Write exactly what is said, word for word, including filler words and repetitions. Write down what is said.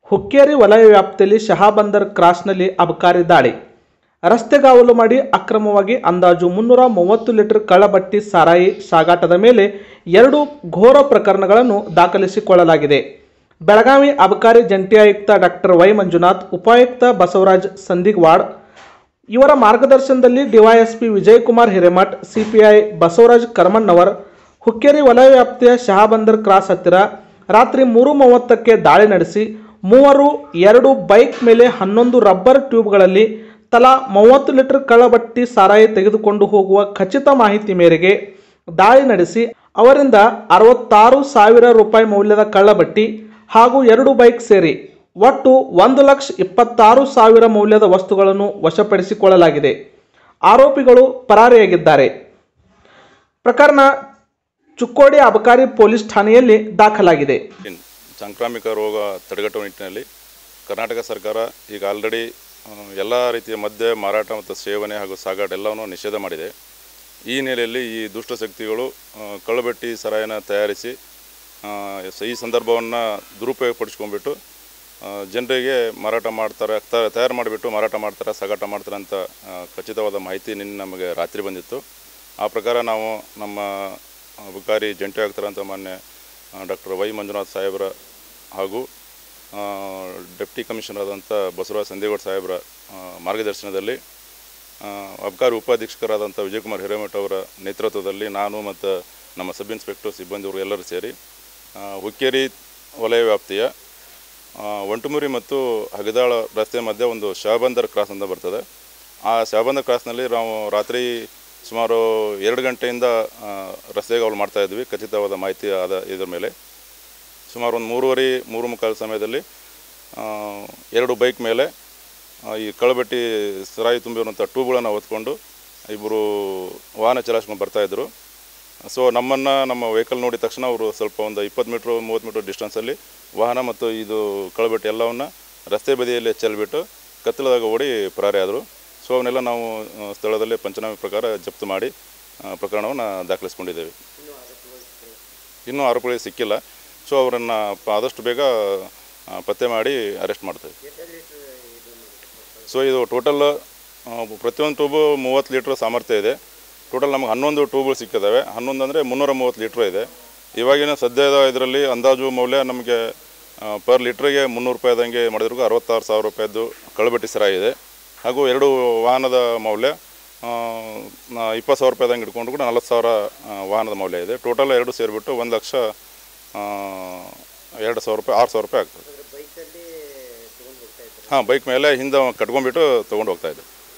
ಹುಕ್ಕೇರಿ ವಲಯ ವ್ಯಾಪ್ತಿಯಲ್ಲಿ ಶಹಾಬಂದರ್ ಕ್ರಾಸ್ನಲ್ಲಿ ಅಬಕಾರಿ ದಾಳಿ. ರಸ್ತೆಗಾವಲು ಮಾಡಿ ಅಕ್ರಮವಾಗಿ ಅಂದಾಜು ಮುನ್ನೂರ ಮೂವತ್ತು ಲೀಟರ್ ಕಳ್ಳಬಟ್ಟಿ ಸಾರಾಯಿ ಸಾಗಾಟದ ಮೇಲೆ ಎರಡು ಘೋರ ಪ್ರಕರಣಗಳನ್ನು ದಾಖಲಿಸಿಕೊಳ್ಳಲಾಗಿದೆ. ಬೆಳಗಾವಿ ಅಬಕಾರಿ ಜಂಟಿ ಆಯುಕ್ತ ಡಾಕ್ಟರ್ ವೈ ಮಂಜುನಾಥ್, ಉಪಾಯುಕ್ತ ಬಸವರಾಜ್ ಸಂದಿಗ್ವಾಡ್ ಇವರ ಮಾರ್ಗದರ್ಶನದಲ್ಲಿ ಡಿವೈಎಸ್ಪಿ ವಿಜಯಕುಮಾರ್ ಹಿರೇಮಠ್, ಸಿಪಿಐ ಬಸವರಾಜ್ ಕರ್ಮಣ್ಣವರ್ ಹುಕ್ಕೇರಿ ವಲಯ ವ್ಯಾಪ್ತಿಯ ಶಹಾಬಂದರ್ ಕ್ರಾಸ್ ಹತ್ತಿರ ರಾತ್ರಿ ಮೂರು ಮೂವತ್ತಕ್ಕೆ ದಾಳಿ ನಡೆಸಿ ಮೂವರು ಎರಡು ಬೈಕ್ ಮೇಲೆ ಹನ್ನೊಂದು ರಬ್ಬರ್ ಟ್ಯೂಬ್ಗಳಲ್ಲಿ ತಲಾ ಮೂವತ್ತು ಲೀಟರ್ ಕಳ್ಳಬಟ್ಟಿ ಸಾರಾಯಿ ತೆಗೆದುಕೊಂಡು ಹೋಗುವ ಖಚಿತ ಮಾಹಿತಿ ಮೇರೆಗೆ ದಾಳಿ ನಡೆಸಿ ಅವರಿಂದ ಅರವತ್ತಾರು ಸಾವಿರ ರೂಪಾಯಿ ಮೌಲ್ಯದ ಕಳ್ಳಬಟ್ಟಿ ಹಾಗೂ ಎರಡು ಬೈಕ್ ಸೇರಿ ಒಟ್ಟು ಒಂದು ಲಕ್ಷ ಇಪ್ಪತ್ತಾರು ಸಾವಿರ ಮೌಲ್ಯದ ವಸ್ತುಗಳನ್ನು ವಶಪಡಿಸಿಕೊಳ್ಳಲಾಗಿದೆ. ಆರೋಪಿಗಳು ಪರಾರಿಯಾಗಿದ್ದಾರೆ. ಪ್ರಕರಣ ಚುಕ್ಕೋಡಿ ಅಬಕಾರಿ ಪೊಲೀಸ್ ಠಾಣೆಯಲ್ಲಿ ದಾಖಲಾಗಿದೆ. ಸಾಂಕ್ರಾಮಿಕ ರೋಗ ತಡೆಗಟ್ಟುವ ನಿಟ್ಟಿನಲ್ಲಿ ಕರ್ನಾಟಕ ಸರ್ಕಾರ ಈಗ ಆಲ್ರೆಡಿ ಎಲ್ಲ ರೀತಿಯ ಮದ್ಯ ಮಾರಾಟ ಮತ್ತು ಸೇವನೆ ಹಾಗೂ ಸಾಗಾಟ ಎಲ್ಲವನ್ನು ನಿಷೇಧ ಮಾಡಿದೆ. ಈ ನೆಲೆಯಲ್ಲಿ ಈ ದುಷ್ಟಶಕ್ತಿಗಳು ಕಳ್ಳಬಟ್ಟಿ ಸಾರಾಯಿನ ತಯಾರಿಸಿ ಈ ಸಂದರ್ಭವನ್ನು ದುರುಪಯೋಗಪಡಿಸ್ಕೊಂಡ್ಬಿಟ್ಟು ಜನರಿಗೆ ಮಾರಾಟ ಮಾಡ್ತಾರೆ, ತಯಾರು ಮಾಡಿಬಿಟ್ಟು ಮಾರಾಟ ಮಾಡ್ತಾರೆ, ಸಾಗಾಟ ಮಾಡ್ತಾರೆ ಅಂತ ಖಚಿತವಾದ ಮಾಹಿತಿ ನಿನ್ನೆ ನಮಗೆ ರಾತ್ರಿ ಬಂದಿತ್ತು. ಆ ಪ್ರಕಾರ ನಾವು ನಮ್ಮ ಅಬಕಾರಿ ಜಂಟಿ ಆಯುಕ್ತರಂತ ಮಾನ್ಯ ಡಾಕ್ಟರ್ ವೈ ಮಂಜುನಾಥ್ ಸಾಹೇಬರ ಹಾಗೂ ಡೆಪ್ಟಿ ಕಮಿಷನರ್ ಆದಂಥ ಬಸವರಾಜ್ ಸಂದಿಗ್ವಾಡ್ ಸಾಹೇಬರ ಮಾರ್ಗದರ್ಶನದಲ್ಲಿ ಅಬಕಾರಿ ಉಪಾಧೀಕ್ಷಕರಾದಂಥ ವಿಜಯಕುಮಾರ್ ಹಿರೇಮಠ್ ಅವರ ನೇತೃತ್ವದಲ್ಲಿ ನಾನು ಮತ್ತು ನಮ್ಮ ಸಬ್ ಇನ್ಸ್ಪೆಕ್ಟರ್ ಸಿಬ್ಬಂದಿಯವರು ಎಲ್ಲರೂ ಸೇರಿ ಹುಕ್ಕೇರಿ ವಲಯ ವ್ಯಾಪ್ತಿಯ ಒಂಟುಮುರಿ ಮತ್ತು ಹಗದಾಳ ರಸ್ತೆ ಮಧ್ಯೆ ಒಂದು ಶಹಾಬಂದರ್ ಕ್ರಾಸ್ ಅಂತ ಬರ್ತದೆ. ಆ ಶಹಾಬಂದರ್ ಕ್ರಾಸ್ನಲ್ಲಿ ನಾವು ರಾತ್ರಿ ಸುಮಾರು ಎರಡು ಗಂಟೆಯಿಂದ ರಸ್ತೆಗಾವಲು ಮಾಡ್ತಾಯಿದ್ವಿ. ಖಚಿತವಾದ ಮಾಹಿತಿ ಆದ ಇದರ ಮೇಲೆ ಸುಮಾರು ಒಂದು ಮೂರುವರೆ ಮೂರು ಮುಕ್ಕಾಲು ಸಮಯದಲ್ಲಿ ಎರಡು ಬೈಕ್ ಮೇಲೆ ಈ ಕಳ್ಳಬಟ್ಟಿ ಸಾರಾಯಿ ತುಂಬಿರುವಂಥ ಟ್ಯೂಬ್ಗಳನ್ನು ಹೊತ್ಕೊಂಡು ಇಬ್ಬರು ವಾಹನ ಚಲಾಯಿಸ್ಕೊಂಡು ಬರ್ತಾಯಿದ್ರು. ಸೊ ನಮ್ಮನ್ನು ನಮ್ಮ ವೆಹಿಕಲ್ ನೋಡಿದ ತಕ್ಷಣ ಅವರು ಸ್ವಲ್ಪ ಒಂದು ಇಪ್ಪತ್ತು ಮೀಟ್ರು ಮೂವತ್ತು ಮೀಟ್ರ್ ಡಿಸ್ಟೆನ್ಸಲ್ಲಿ ವಾಹನ ಮತ್ತು ಇದು ಕಳ್ಳಬಟ್ಟಿ ಎಲ್ಲವನ್ನು ರಸ್ತೆ ಬದಿಯಲ್ಲಿ ಚೆಲ್ಬಿಟ್ಟು ಕತ್ತಲದಾಗ ಓಡಿ ಪರಾರಿ ಆದರು. ಸೊ ಅವನ್ನೆಲ್ಲ ನಾವು ಸ್ಥಳದಲ್ಲೇ ಪಂಚನಾಮೆ ಪ್ರಕಾರ ಜಪ್ತು ಮಾಡಿ ಪ್ರಕರಣವನ್ನು ದಾಖಲಿಸ್ಕೊಂಡಿದ್ದೇವೆ. ಇನ್ನೂ ಆರೋಪಿಗಳಿಗೆ ಸಿಕ್ಕಿಲ್ಲ. ಸೊ ಅವರನ್ನು ಆದಷ್ಟು ಬೇಗ ಪತ್ತೆ ಮಾಡಿ ಅರೆಸ್ಟ್ ಮಾಡ್ತೇವೆ. ಸೊ ಇದು ಟೋಟಲ್ ಪ್ರತಿಯೊಂದು ಟ್ಯೂಬು ಮೂವತ್ತು ಲೀಟ್ರ್ ಸಾಮರ್ಥ್ಯ ಇದೆ. ಟೋಟಲ್ ನಮಗೆ ಹನ್ನೊಂದು ಟ್ಯೂಬ್ಗಳು ಸಿಕ್ಕಿದ್ದಾವೆ. ಹನ್ನೊಂದು ಅಂದರೆ ಮುನ್ನೂರ ಮೂವತ್ತು ಲೀಟ್ರ್ ಇದೆ. ಇವಾಗಿನ ಸದ್ಯದ ಇದರಲ್ಲಿ ಅಂದಾಜು ಮೌಲ್ಯ ನಮಗೆ ಪರ್ ಲೀಟ್ರಿಗೆ ಮುನ್ನೂರು ರೂಪಾಯಿದಂಗೆ ಮಾಡಿದ್ರಿಗೂ ಅರವತ್ತಾರು ಸಾವಿರ ರೂಪಾಯಿದ್ದು ಕಳ್ಳಬಟ್ಟಿ ಸಾರಾಯಿ ಇದೆ. ಹಾಗೂ ಎರಡು ವಾಹನದ ಮೌಲ್ಯ ಇಪ್ಪತ್ತು ಸಾವಿರ ರೂಪಾಯಿದಂಗೆ ಇಟ್ಕೊಂಡು ಕೂಡ ನಲ್ವತ್ತು ಸಾವಿರ ವಾಹನದ ಮೌಲ್ಯ ಇದೆ. ಟೋಟಲ್ ಎರಡು ಸೇರಿಬಿಟ್ಟು ಒಂದು ಲಕ್ಷ ಎರಡು ಸಾವಿರ ರೂಪಾಯಿ ಆರು ಸಾವಿರ ರೂಪಾಯಿ ಆಗ್ತದೆ. ಹಾಂ, ಬೈಕ್ ಮೇಲೆ ಹಿಂದೆ ಕಟ್ಕೊಂಡ್ಬಿಟ್ಟು ತೊಗೊಂಡು ಹೋಗ್ತಾಯಿದ್ದೆ.